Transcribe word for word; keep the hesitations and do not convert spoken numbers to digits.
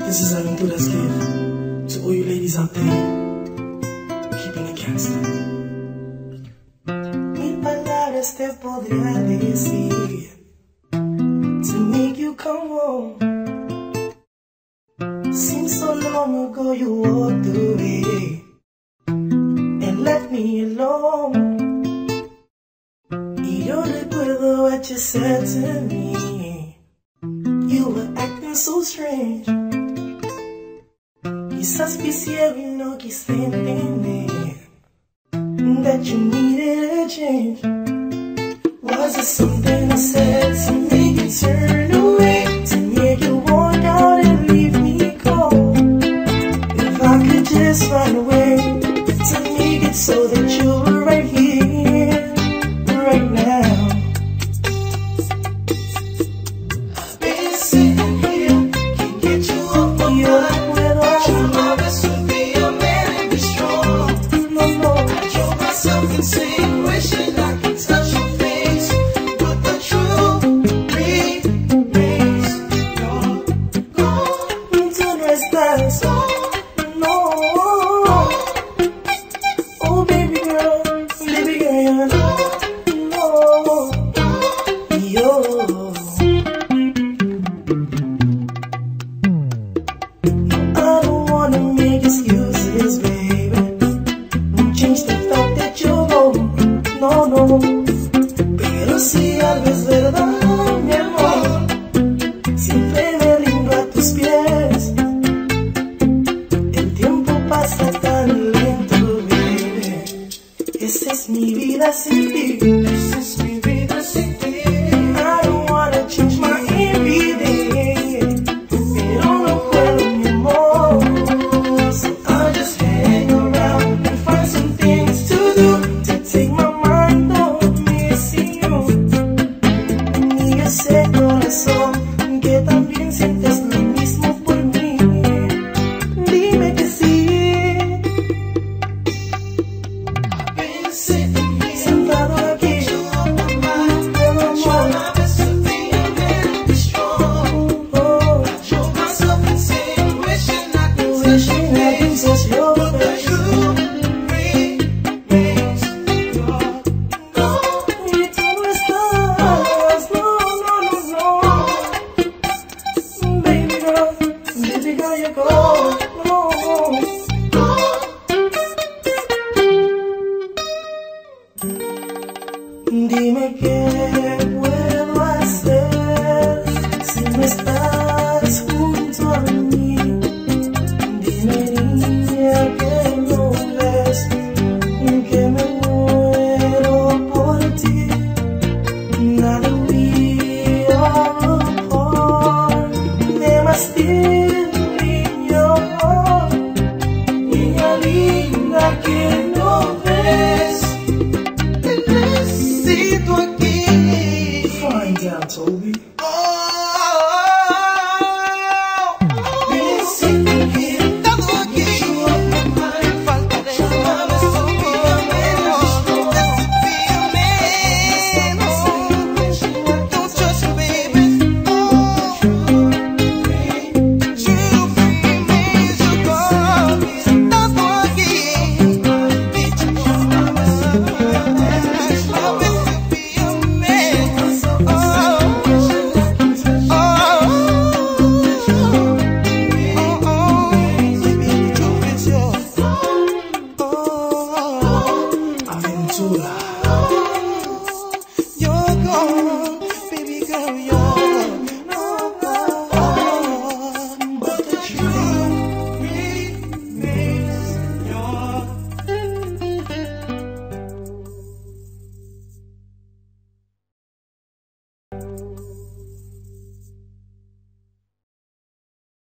This is Aventura's gift to all you ladies out there, keeping it gangster. Mil palabras te podría decir to make you come home. Seems so long ago you walked away and left me alone. Y yo recuerdo what you said to me. You were acting so strange. Quizás fui ciego y no quise entender that you needed a change. Was it something I said to make you turn away, to make you walk out and leave me cold? If I could just find a way to make it so that you were right here, right now. I've been sitting here, can't get you off my mind. True love is to be a man and be strong. No, no, I drove myself insane, wishing I could touch your face, but the truth remains, you're gone. Turn right stars, no. Oh baby girl, baby girl, you're gone, no. Yo, I don't wanna make excuses, baby. Won't change the fact that you're home, no, no. Pero si algo es verdad, mi amor, siempre me rindo a tus pies. El tiempo pasa tan lento, baby. Esa es mi vida sin ti. Esa es mi vida sin ti. I don't wanna change my everyday, pero no puedo, mi amor. So I'll just hang around and find some things to do to take my mind off missing you. Y yo sé, corazón, que también sientes lo mismo por mí. Dime que sí. Been sitting here, sentado aquí, dime qué puedo hacer si no estás junto a mí. Dime, niña, que no ves que me muero por ti. Now that we are apart, there must still be your heart. Niña linda, que no ves. Find out, Toby. Aventura.